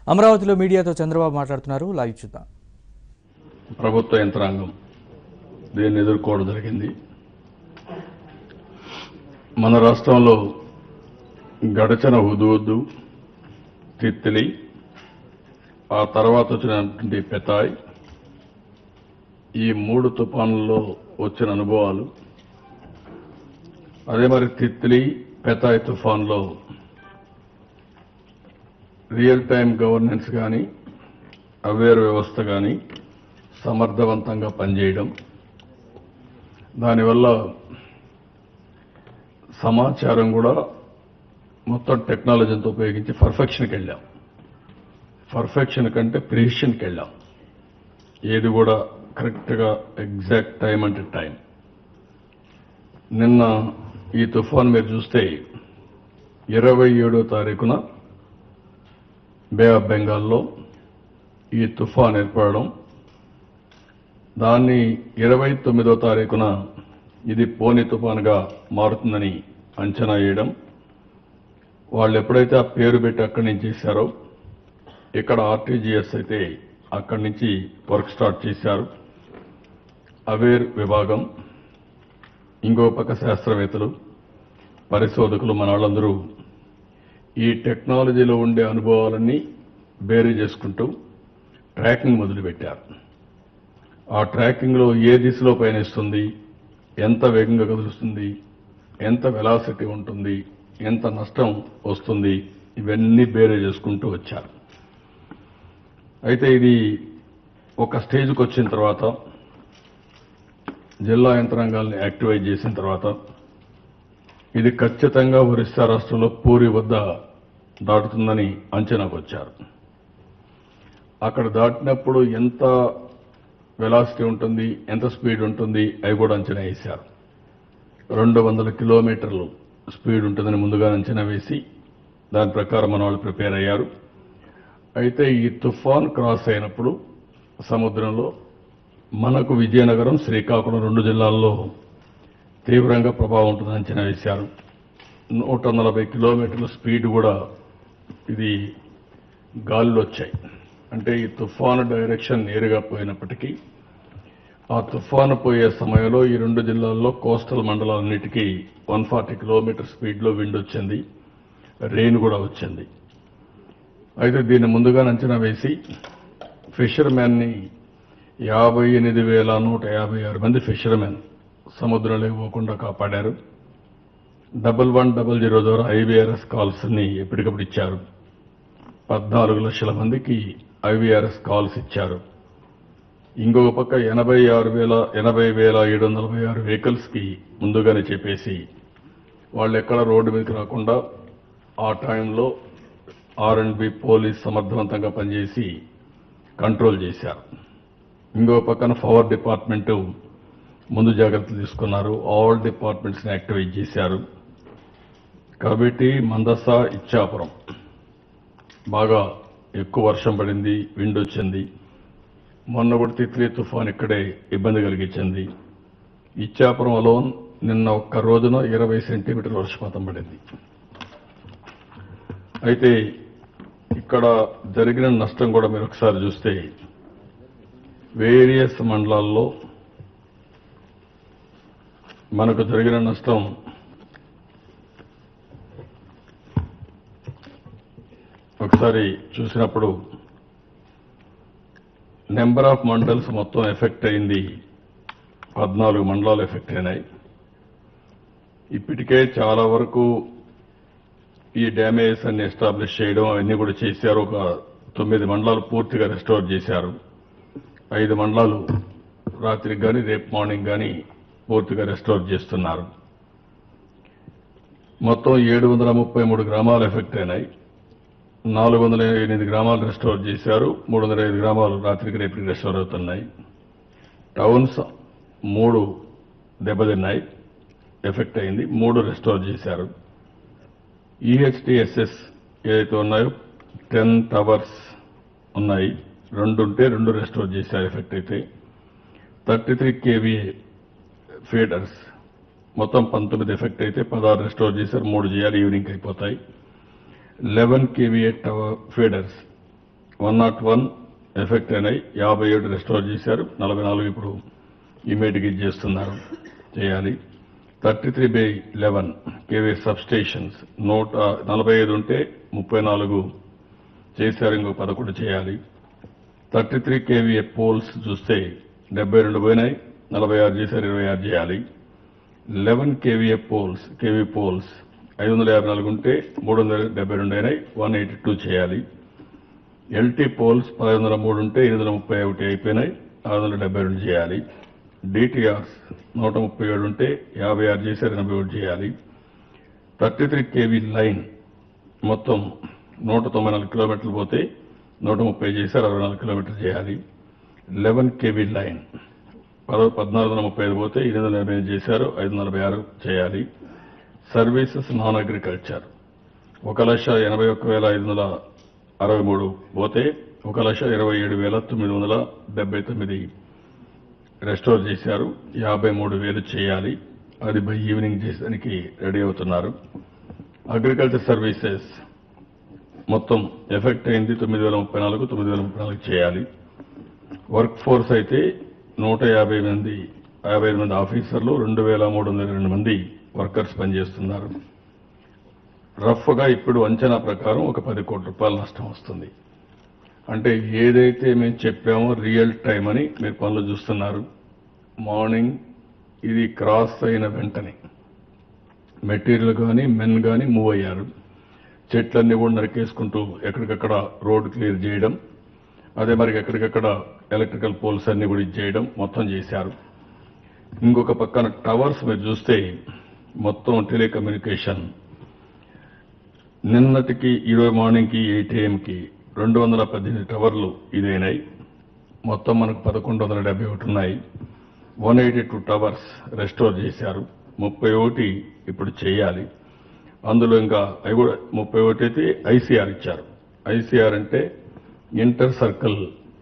అమరావతిలో మీడియాతో చంద్రబాబు మాట్లాడుతున్నారు. లైవ్ చూద్దాం. ప్రభుత్వ యంత్రాంగం దీన్ని ఎదుర్కోవడం జరిగింది. మన రాష్ట్రంలో గడచిన హుదూద్, తిత్లీ, ఆ తర్వాత వచ్చినటువంటి ఫెథాయ్, ఈ 3 తుఫానుల్లో వచ్చిన అనుభవాలు, అదే మరి తిత్లీ, ఫెథాయ్ తుఫాన్లో రియల్ టైం గవర్నెన్స్ కానీ అవేర్ వ్యవస్థ కానీ సమర్థవంతంగా పనిచేయడం, దానివల్ల సమాచారం కూడా మొత్తం టెక్నాలజీతో ఉపయోగించి పర్ఫెక్షన్కి వెళ్ళాం. పర్ఫెక్షన్ కంటే ప్రిసిషన్కి వెళ్ళాం. ఏది కూడా కరెక్ట్గా ఎగ్జాక్ట్ టైం అంటే టైం. నిన్న ఈ తుఫాన్ మీరు చూస్తే 27వ తారీఖున బే ఆఫ్ బెంగాల్లో ఈ తుఫాన్ ఏర్పడడం, దాన్ని 29వ తారీఖున ఇది పోని తుఫాన్గా మారుతుందని అంచనా వేయడం, వాళ్ళు ఎప్పుడైతే ఆ పేరు పెట్టి అక్కడి నుంచి చేశారో, ఇక్కడ RTGS అయితే అక్కడి నుంచి వర్క్ స్టార్ట్ చేశారు. అవేర్ విభాగం, ఇంకో పక్క శాస్త్రవేత్తలు, పరిశోధకులు, మన వాళ్ళందరూ ఈ టెక్నాలజీలో ఉండే అనుభవాలన్నీ బేరీ చేసుకుంటూ ట్రాకింగ్ మొదలుపెట్టారు. ఆ ట్రాకింగ్లో ఏ దిశలో పయనిస్తుంది, ఎంత వేగంగా కదులుతుంది, ఎంత వెలాసిటీ ఉంటుంది, ఎంత నష్టం వస్తుంది, ఇవన్నీ బేరీ చేసుకుంటూ వచ్చారు. అయితే ఇది ఒక స్టేజ్కి వచ్చిన తర్వాత, జిల్లా యంత్రాంగాల్ని యాక్టివేట్ చేసిన తర్వాత, ఇది ఖచ్చితంగా ఒరిస్సా రాష్ట్రంలో పూరి వద్ద దాటుతుందని అంచనాకు వచ్చారు. అక్కడ దాటినప్పుడు ఎంత వెలాసిటీ ఉంటుంది, ఎంత స్పీడ్ ఉంటుంది, అవి కూడా అంచనా వేశారు. 200 కిలోమీటర్లు స్పీడ్ ఉంటుందని ముందుగా అంచనా వేసి దాని ప్రకారం మన వాళ్ళు ప్రిపేర్ అయ్యారు. అయితే ఈ తుఫాన్ క్రాస్ అయినప్పుడు సముద్రంలో మనకు విజయనగరం, శ్రీకాకుళం 2 జిల్లాల్లో తీవ్రంగా ప్రభావం ఉంటుందని అంచనా వేశారు. 140 కిలోమీటర్ల స్పీడ్ కూడా ఇది గాలిలో వచ్చాయి. అంటే ఈ తుఫాను డైరెక్షన్ నేరుగా పోయినప్పటికీ ఆ తుఫాను పోయే సమయంలో ఈ 2 జిల్లాల్లో కోస్టల్ మండలాలన్నిటికీ 140 కిలోమీటర్ స్పీడ్లో విండ్ వచ్చింది, రెయిన్ కూడా వచ్చింది. అయితే దీన్ని ముందుగా అంచనా వేసి ఫిషర్మెన్ని 58,156 మంది ఫిషర్మెన్ సముద్రంలోకి పోకుండా కాపాడారు. 1100 ద్వారా IVRS కాల్స్ని ఎప్పటికప్పుడు ఇచ్చారు. 14 లక్షల మందికి IVRS కాల్స్ ఇచ్చారు. ఇంకొక పక్క 80,746 వెహికల్స్కి ముందుగానే చెప్పేసి వాళ్ళు ఎక్కడ రోడ్డు మీదకి రాకుండా ఆ టైంలో R&B పోలీస్ సమర్థవంతంగా పనిచేసి కంట్రోల్ చేశారు. ఇంకో పక్కన పవర్ డిపార్ట్మెంటు ముందు జాగ్రత్తలు తీసుకున్నారు. ఆల్ డిపార్ట్మెంట్స్ని యాక్టివేట్ చేశారు. కాబట్టి మందస, ఇచ్చాపురం బాగా ఎక్కువ వర్షం పడింది, విండ్ వచ్చింది. మొన్న కూడా తిత్లీ తుఫాన్ ఇక్కడే ఇబ్బంది కలిగించింది. ఇచ్చాపురం అలోన్ నిన్న ఒక్క రోజున 20 సెంటీమీటర్ల వర్షపాతం పడింది. అయితే ఇక్కడ జరిగిన నష్టం కూడా మీరు ఒకసారి చూస్తే వేరియస్ మండలాల్లో మనకు జరిగిన నష్టం ఒకసారి చూసినప్పుడు నెంబర్ ఆఫ్ మండల్స్ మొత్తం ఎఫెక్ట్ అయింది. 14 మండలాలు ఎఫెక్ట్ అయినాయి. ఇప్పటికే చాలా వరకు ఈ డ్యామేజెస్ అన్ని ఎస్టాబ్లిష్ చేయడం అవన్నీ కూడా చేశారు. ఒక 9 మండలాలు పూర్తిగా రెస్టోర్ చేశారు. 5 మండలాలు రాత్రికి కానీ రేపు మార్నింగ్ కానీ పూర్తిగా రెస్టోర్ చేస్తున్నారు. మొత్తం 733 గ్రామాలు ఎఫెక్ట్ అయినాయి. 408 గ్రామాలు రెస్టోర్ చేశారు. 305 గ్రామాలు రాత్రికి రేపటికి రెస్టోర్ అవుతున్నాయి. టౌన్స్ 3 దెబ్బతిన్నాయి, ఎఫెక్ట్ అయింది. 3 రెస్టోర్ చేశారు. EHTSS ఏదైతే ఉన్నాయో 10 టవర్స్ ఉన్నాయి. 2 ఉంటే 2 రెస్టోర్ చేశారు ఎఫెక్ట్ అయితే. 33 KVA ఫీడర్స్ మొత్తం 19 ఎఫెక్ట్ అయితే 16 రెస్టోర్ చేశారు. 3 చేయాలి, ఈవినింగ్ అయిపోతాయి. 11 KVA టవర్ ఫీడర్స్ 101 ఎఫెక్ట్ అయినాయి, 57 రెస్టోర్ చేశారు, 44 ఇప్పుడు ఇమీడియట్గా చేస్తున్నారు, చేయాలి. 33/11 కేవీ సబ్స్టేషన్స్ 145 ఉంటే 34 చేశారు, ఇంకో 11 చేయాలి. 33 కేవీఏ పోల్స్ చూస్తే 72 పోయినాయి, 46 చేశారు, 26 చేయాలి. 11 కేవీఏ కేవీ పోల్స్ 554 ఉంటే 372 అయినాయి, 182 చేయాలి. ఎల్టీ పోల్స్ 1503 ఉంటే 831 అయిపోయినాయి, 672 చేయాలి. డిటిఆర్స్ 137 ఉంటే 56 చేశారు, 81 చేయాలి. 33 కేవీ లైన్ మొత్తం 194 కిలోమీటర్లు పోతే 130 చేశారు, 64 కిలోమీటర్లు చేయాలి. 11 కేవీ లైన్ 1435 పోతే 880 చేశారు, 546 చేయాలి. సర్వీసెస్ నాన్ అగ్రికల్చర్ 1,81,563 పోతే 1,27,979 రెస్టోర్ చేశారు, 53,000 చేయాలి. అది బై ఈవినింగ్ చేసేదానికి రెడీ అవుతున్నారు. అగ్రికల్చర్ సర్వీసెస్ మొత్తం ఎఫెక్ట్ అయింది 9,034, 9,034 చేయాలి. వర్క్ ఫోర్స్ అయితే 158 మంది ఆఫీసర్లు, 2,302 మంది వర్కర్స్ పనిచేస్తున్నారు. రఫ్గా ఇప్పుడు అంచనా ప్రకారం ఒక 10 కోట్ల రూపాయల నష్టం వస్తుంది. అంటే ఏదైతే మేము చెప్పామో రియల్ టైం అని మీరు పనులు చూస్తున్నారు. మార్నింగ్ ఇది క్రాస్ అయిన వెంటనే మెటీరియల్ కానీ మెన్ కానీ మూవ్ అయ్యారు. చెట్లన్నీ కూడా నరికేసుకుంటూ ఎక్కడికక్కడ రోడ్ క్లియర్ చేయడం, అదే మరి ఎక్కడికక్కడ ఎలక్ట్రికల్ పోల్స్ అన్ని కూడా చేయడం మొత్తం చేశారు. ఇంకొక పక్కన టవర్స్ మీరు చూస్తే మొత్తం టెలికమ్యూనికేషన్ నిన్నటికి ఈరోజు మార్నింగ్కి 8 AM కి 218 టవర్లు ఇదైనాయి. మొత్తం మనకు 1171 ఉన్నాయి. 182 టవర్స్ రెస్టోర్ చేశారు, 31 ఇప్పుడు చేయాలి. అందులో ఇంకా అవి కూడా 31 అయితే ఐసీఆర్ ఇచ్చారు. ఐసీఆర్ అంటే ఇంటర్ సర్కిల్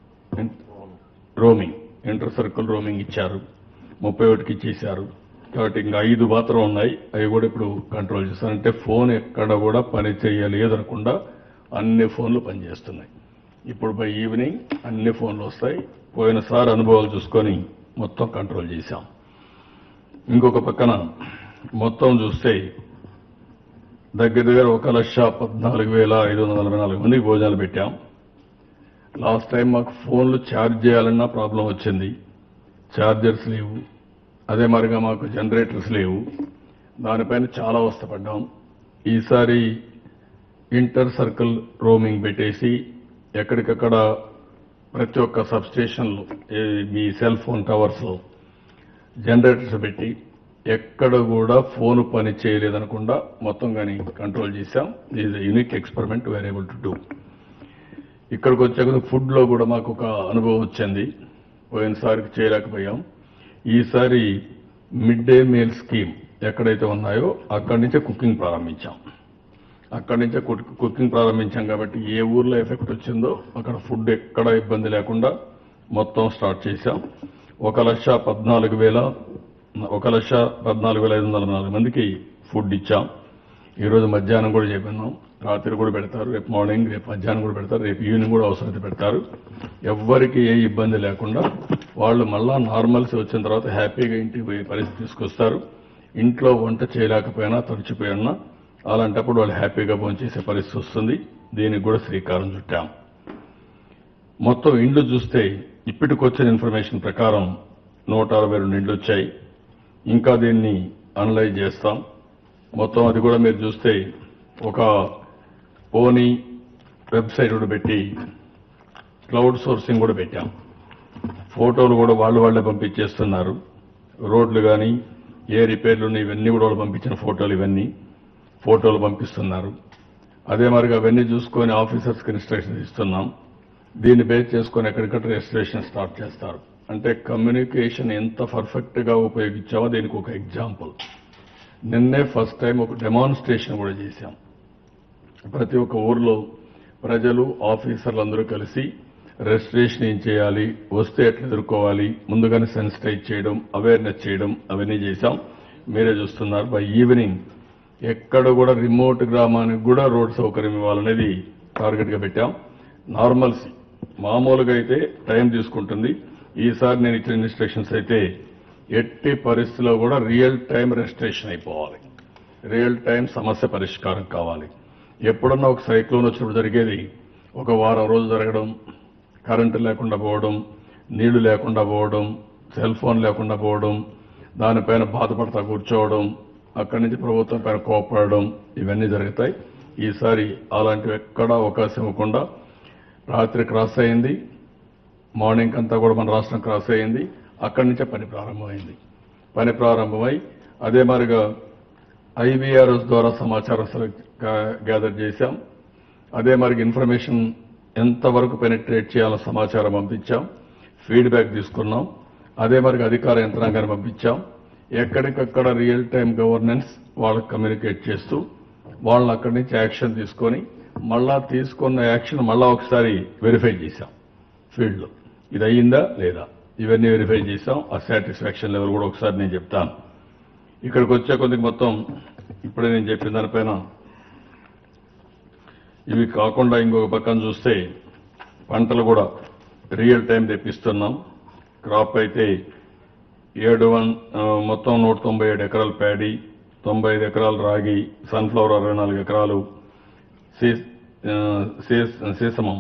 రోమింగ్ ఇచ్చారు, 31కి ఇచ్చేశారు. కాబట్టి ఇంకా 5 మాత్రం ఉన్నాయి, అవి కూడా ఇప్పుడు కంట్రోల్ చేస్తారు. అంటే ఫోన్ ఎక్కడ కూడా పని చేయలేదనకుండా అన్ని ఫోన్లు పనిచేస్తున్నాయి. ఇప్పుడు బై ఈవినింగ్ అన్ని ఫోన్లు వస్తాయి. పోయినసారి అనుభవాలు చూసుకొని మొత్తం కంట్రోల్ చేశాం. ఇంకొక పక్కన మొత్తం చూస్తే దగ్గర 1,14,544 మందికి భోజనాలు పెట్టాం. లాస్ట్ టైం మాకు ఫోన్లు ఛార్జ్ చేయాలన్నా ప్రాబ్లం వచ్చింది, ఛార్జర్స్ లేవు. అదే మరిగా మాకు జనరేటర్స్ లేవు, దానిపైన చాలా అవస్థపడ్డాం. ఈసారి ఇంటర్ సర్కిల్ రోమింగ్ పెట్టేసి ఎక్కడికక్కడ ప్రతి ఒక్క సబ్స్టేషన్లో మీ సెల్ ఫోన్ టవర్స్లో జనరేటర్స్ పెట్టి ఎక్కడ కూడా ఫోన్ పని చేయలేదనకుండా మొత్తం కానీ కంట్రోల్ చేశాం. Is unique experiment we are able to do. ఇక్కడికి వచ్చాక ఫుడ్లో కూడా మాకు ఒక అనుభవం వచ్చింది, పోయినసారికి చేయలేకపోయాం. ఈసారి మిడ్ డే మీల్ స్కీమ్ ఎక్కడైతే ఉన్నాయో అక్కడి నుంచే కుకింగ్ ప్రారంభించాం. కాబట్టి ఏ ఊర్లో ఎఫెక్ట్ వచ్చిందో అక్కడ ఫుడ్ ఎక్కడ ఇబ్బంది లేకుండా మొత్తం స్టార్ట్ చేశాం. 1,14,544 మందికి ఫుడ్ ఇచ్చాం. ఈరోజు మధ్యాహ్నం కూడా చెప్పినాం, రాత్రి కూడా పెడతారు, రేపు మార్నింగ్, రేపు మధ్యాహ్నం కూడా పెడతారు, రేపు ఈవినింగ్ కూడా అవసరమైతే పెడతారు. ఎవ్వరికి ఏ ఇబ్బంది లేకుండా వాళ్ళు మళ్ళా నార్మల్స్ వచ్చిన తర్వాత హ్యాపీగా ఇంటికి పోయే పరిస్థితి తీసుకొస్తారు. ఇంట్లో వంట చేయలేకపోయినా తడిచిపోయినా అలాంటప్పుడు వాళ్ళు హ్యాపీగా భోంచేసే పరిస్థితి వస్తుంది. దీనికి కూడా శ్రీకారం చుట్టాం. మొత్తం ఇండ్లు చూస్తే ఇప్పటికొచ్చిన ఇన్ఫర్మేషన్ ప్రకారం 162 ఇండ్లు వచ్చాయి. ఇంకా దీన్ని అనలైజ్ చేస్తాం. మొత్తం అది కూడా మీరు చూస్తే ఒక ఓనీ వెబ్సైట్ కూడా పెట్టి క్లౌడ్ సోర్సింగ్ కూడా పెట్టాం. ఫోటోలు కూడా వాళ్ళే పంపించేస్తున్నారు. రోడ్లు కానీ ఏ రిపేర్లు ఉన్నాయి ఇవన్నీ కూడా వాళ్ళు పంపించిన ఫోటోలు పంపిస్తున్నారు. అదే మరిగా అవన్నీ చూసుకొని ఆఫీసర్స్కి ఇన్స్ట్రక్షన్స్ ఇస్తున్నాం. దీన్ని బేస్ చేసుకొని ఎక్కడికక్కడ రెజిస్ట్రేషన్ స్టార్ట్ చేస్తారు. అంటే కమ్యూనికేషన్ ఎంత పర్ఫెక్ట్గా ఉపయోగించామో దీనికి ఒక ఎగ్జాంపుల్. నిన్నే ఫస్ట్ టైం ఒక డెమాన్స్ట్రేషన్ కూడా చేశాం. ప్రతి ఒక్క ఊర్లో ప్రజలు ఆఫీసర్లు అందరూ కలిసి రెజిస్ట్రేషన్ ఏం చేయాలి, వస్తే ఎట్లా ఎదుర్కోవాలి, ముందుగానే సెన్సిటైజ్ చేయడం, అవేర్నెస్ చేయడం అవన్నీ చేశాం. మీరే చూస్తున్నారు. బై ఈవినింగ్ ఎక్కడ కూడా రిమోట్ గ్రామానికి కూడా రోడ్ సౌకర్యం ఇవ్వాలనేది టార్గెట్గా పెట్టాం. నార్మల్సీ. మామూలుగా అయితే టైం తీసుకుంటుంది. ఈసారి నేను ఇచ్చిన ఇన్స్ట్రక్షన్స్ అయితే ఎట్టి పరిస్థితిలో కూడా రియల్ టైం రెస్ట్రేషన్ అయిపోవాలి, రియల్ టైం సమస్య పరిష్కారం కావాలి. ఎప్పుడన్నా ఒక సైక్లోన్ వచ్చినప్పుడు జరిగేది ఒక వారం రోజులు జరగడం, కరెంటు లేకుండా పోవడం, నీళ్లు లేకుండా పోవడం, సెల్ ఫోన్ లేకుండా పోవడం, దానిపైన బాధపడతా కూర్చోవడం, అక్కడి నుంచి ప్రభుత్వం పైన కోపడడం, ఇవన్నీ జరుగుతాయి. ఈసారి అలాంటివి ఎక్కడా అవకాశం ఇవ్వకుండా రాత్రి క్రాస్ అయింది, మార్నింగ్ అంతా కూడా మన రాష్ట్రం క్రాస్ అయింది. అక్కడి నుంచే పని ప్రారంభమై అదే మాదిరిగా IVRS ద్వారా సమాచారం గ్యాదర్ చేశాం. అదే మరి ఇన్ఫర్మేషన్ ఎంతవరకు పెనిట్రేట్ చేయాలో సమాచారం పంపించాం, ఫీడ్బ్యాక్ తీసుకున్నాం. అదే మరి అధికార యంత్రాంగాన్ని పంపించాం. ఎక్కడికక్కడ రియల్ టైం గవర్నెన్స్ వాళ్ళకి కమ్యూనికేట్ చేస్తూ వాళ్ళని అక్కడి నుంచి యాక్షన్ తీసుకొని మళ్ళా తీసుకున్న యాక్షన్ మళ్ళా ఒకసారి వెరిఫై చేశాం ఫీల్డ్లో. ఇది అయ్యిందా లేదా ఇవన్నీ వెరిఫై చేశాం. ఆ సాటిస్ఫాక్షన్ లెవెల్ కూడా ఒకసారి నేను చెప్తాను. ఇక్కడికి వచ్చే కొద్దిగా మొత్తం ఇప్పుడే నేను చెప్పిన దానిపైన ఇవి కాకుండా ఇంకొక పక్కన చూస్తే పంటలు కూడా రియల్ టైం తెప్పిస్తున్నాం. క్రాప్ అయితే మొత్తం 197 ఎకరాలు ప్యాడీ, 95 ఎకరాలు రాగి, సన్ఫ్లవర్ 64 ఎకరాలు, సీసమం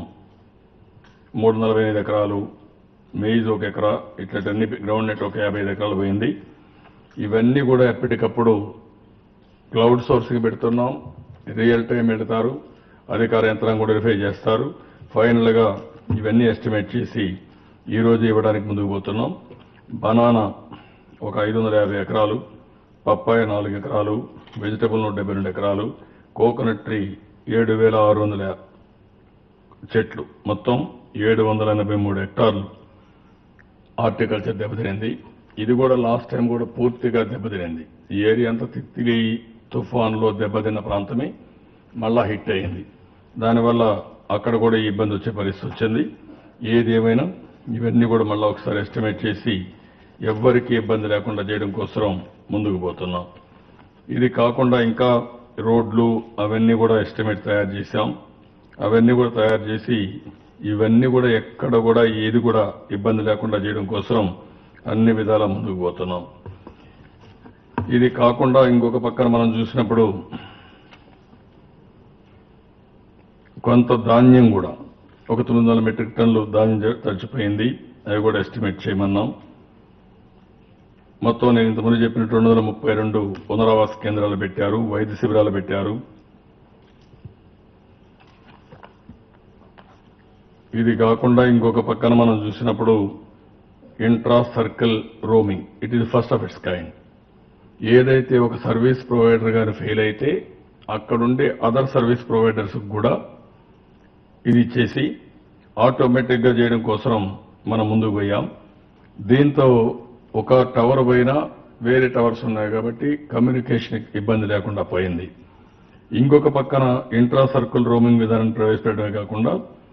345 ఎకరాలు, మెయిజ్ 1 ఎకరా, ఇట్లన్నీ గ్రౌండ్ నెట్ ఒక 55 ఎకరాలు పోయింది. ఇవన్నీ కూడా ఎప్పటికప్పుడు క్లౌడ్ సోర్స్కి పెడుతున్నాం. రియల్ టైం పెడతారు, అధికార యంత్రాంగం కూడా వెరిఫై చేస్తారు. ఫైనల్గా ఇవన్నీ ఎస్టిమేట్ చేసి ఈ రోజు ఇవ్వడానికి ముందుకు పోతున్నాం. బనానా ఒక 550 ఎకరాలు, పప్పాయ 4 ఎకరాలు, వెజిటబుల్ 172 ఎకరాలు, కోకోనట్ ట్రీ 7,600 చెట్లు, మొత్తం 783 హెక్టార్లు హార్టికల్చర్ దెబ్బతినింది. ఇది కూడా లాస్ట్ టైం కూడా పూర్తిగా దెబ్బతినింది. ఈ ఏరియా అంతా తిత్లీ తుఫాన్లో దెబ్బతిన్న ప్రాంతమే మళ్ళా హిట్ అయింది. దానివల్ల అక్కడ కూడా ఇబ్బంది వచ్చే పరిస్థితి వచ్చింది. ఏది ఏమైనా ఇవన్నీ కూడా మళ్ళా ఒకసారి ఎస్టిమేట్ చేసి ఎవ్వరికీ ఇబ్బంది లేకుండా చేయడం కోసం ముందుకు పోతున్నాం. ఇది కాకుండా ఇంకా రోడ్లు అవన్నీ కూడా ఎస్టిమేట్ తయారు చేశాం. అవన్నీ కూడా తయారు చేసి ఇవన్నీ కూడా ఎక్కడ కూడా ఏది కూడా ఇబ్బంది లేకుండా చేయడం కోసం అన్ని విధాలా ముందుకు పోతున్నాం. ఇది కాకుండా ఇంకొక పక్కన మనం చూసినప్పుడు కొంత ధాన్యం కూడా ఒక 900 మెట్రిక్ టన్నులు ధాన్యం తడిచిపోయింది. అవి కూడా ఎస్టిమేట్ చేయమన్నాం. మొత్తం నేను ఇంతకుముందు చెప్పిన 232 పునరావాస కేంద్రాలు పెట్టారు, వైద్య శిబిరాలు పెట్టారు. ఇది కాకుండా ఇంకొక పక్కన మనం చూసినప్పుడు intra circle roaming, it is first of its kind. ఏదైతే ఒక సర్వీస్ ప్రొవైడర్ గారు ఫెయిల్ అయితే అక్కడుండే అదర్ సర్వీస్ ప్రొవైడర్స్ కూడా ఇది ఇచ్చేసి ఆటోమేటిక్గా చేయడం కోసం మనం ముందుకు పోయాం. దీంతో ఒక టవర్ పైన వేరే టవర్స్ ఉన్నాయి కాబట్టి కమ్యూనికేషన్ ఇబ్బంది లేకుండా పోయింది. ఇంకొక పక్కన ఇంట్రా సర్కిల్ రోమింగ్ విధానం ప్రవేశపెట్టడమే కాకుండా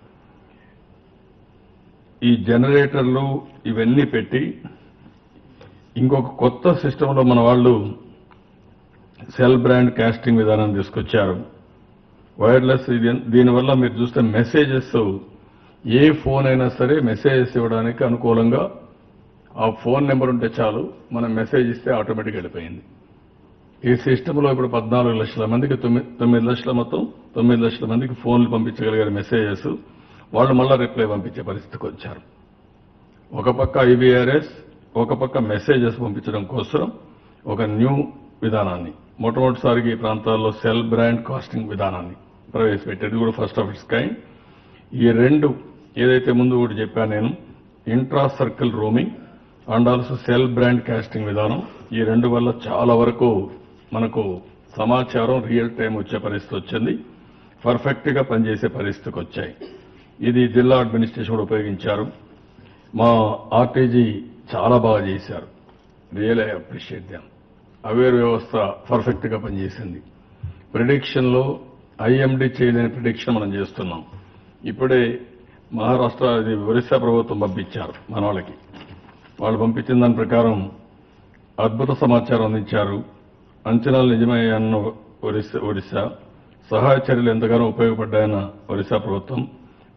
ఈ జనరేటర్లు ఇవన్నీ పెట్టి ఇంకొక కొత్త సిస్టంలో మన వాళ్ళు సెల్ బ్రాండ్ కాస్టింగ్ విధానాన్ని తీసుకొచ్చారు. వైర్లెస్. దీనివల్ల మీరు చూస్తే మెసేజెస్ ఏ ఫోన్ అయినా సరే మెసేజెస్ ఇవ్వడానికి అనుకూలంగా ఆ ఫోన్ నెంబర్ ఉంటే చాలు, మనం మెసేజ్ ఇస్తే ఆటోమేటిక్ వెళ్ళిపోయింది. ఈ సిస్టంలో ఇప్పుడు 14 లక్షల మందికి 9 లక్షల మొత్తం 9 లక్షల మందికి ఫోన్లు పంపించగలిగారు మెసేజెస్. వాళ్ళు మళ్ళా రిప్లై పంపించే పరిస్థితికి వచ్చారు. ఒక పక్క IVRS, ఒక పక్క మెసేజెస్ పంపించడం కోసం ఒక న్యూ విధానాన్ని మొట్టమొదటిసారిగా ఈ ప్రాంతాల్లో సెల్ బ్రాండ్ కాస్టింగ్ విధానాన్ని ప్రవేశపెట్టేది కూడా ఫస్ట్ ఆఫ్ ఇట్స్ కైండ్. ఈ రెండు ఏదైతే ముందు కూడా చెప్పాను నేను, intra circle roaming and also cell broadcasting విధానం, ఈ రెండు వల్ల చాలా వరకు మనకు సమాచారం రియల్ టైం వచ్చే పరిస్థితి వచ్చింది. పర్ఫెక్ట్ గా పనిచేసే పరిస్థితికి వచ్చాయి. ఇది జిల్లా అడ్మినిస్ట్రేషన్ కూడా ఉపయోగించారు. మా RTG చాలా బాగా చేశారు. Real I appreciate them. Aware వ్యవస్థ పర్ఫెక్ట్ గా పనిచేసింది. ప్రిడిక్షన్ లో IMD చేయలేని ప్రిడిక్షన్ మనం చేస్తున్నాం. ఇప్పుడే మహారాష్ట్ర ఒరిస్సా ప్రభుత్వం పంపించారు మన వాళ్ళకి. వాళ్ళు పంపించిన దాని ప్రకారం అద్భుత సమాచారం అందించారు. అంచనాలు నిజమయ్యాయన్న ఒరిస్సా, సహాయ చర్యలు ఎంతగానో ఉపయోగపడ్డాయన్న ఒరిస్సా ప్రభుత్వం,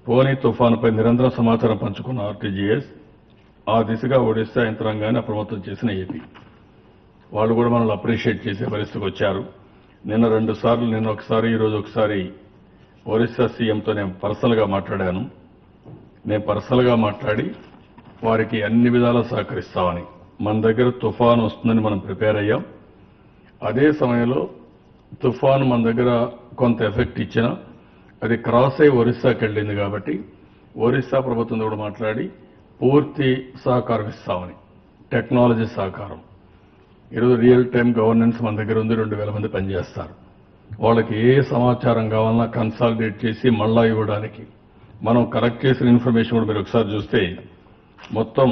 ఫోని తుఫానుపై నిరంతరం సమాచారం పంచుకున్న RTGS ఆ దిశగా ఒడిశా యంత్రాంగాన్ని అప్రమత్తం చేసిన ఏపీ వాళ్ళు కూడా మనల్ని అప్రిషియేట్ చేసే పరిస్థితికి వచ్చారు. నిన్న 2 సార్లు, నిన్న ఒకసారి, ఈరోజు ఒకసారి ఒరిస్సా సీఎంతో నేను పర్సనల్గా మాట్లాడాను. నేను పర్సనల్గా మాట్లాడి వారికి అన్ని విధాలా సహకరిస్తామని, మన దగ్గర తుఫాను వస్తుందని మనం ప్రిపేర్ అయ్యాం. అదే సమయంలో తుఫాను మన దగ్గర కొంత ఎఫెక్ట్ ఇచ్చినా అది క్రాస్ అయ్యి ఒరిస్సాకి వెళ్ళింది కాబట్టి ఒరిస్సా ప్రభుత్వంతో కూడా మాట్లాడి పూర్తి సహకారం ఇస్తామని, టెక్నాలజీ సహకారం. ఈరోజు రియల్ టైం గవర్నెన్స్ మన దగ్గర ఉంది. 2000 మంది పనిచేస్తారు. వాళ్ళకి ఏ సమాచారం కావాలన్నా కన్సాలిడేట్ చేసి మళ్ళా ఇవ్వడానికి మనం కలెక్ట్ చేసిన ఇన్ఫర్మేషన్ కూడా మీరు ఒకసారి చూస్తే మొత్తం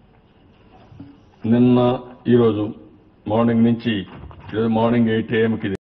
నిన్న ఈరోజు మార్నింగ్ నుంచి ఈరోజు మార్నింగ్ 8 AM